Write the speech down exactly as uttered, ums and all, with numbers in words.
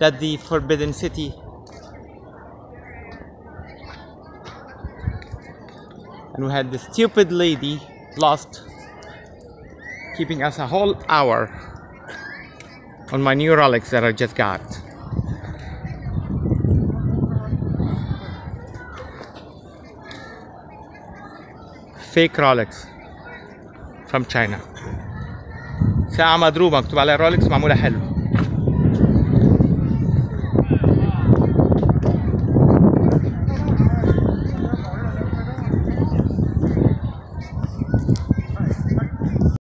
That's the Forbidden City. And we had this stupid lady lost, keeping us a whole hour on my new Rolex that I just got. Fake Rolex from China. ساعة مضروبة مكتوب عليها رولكس معمولة حلو.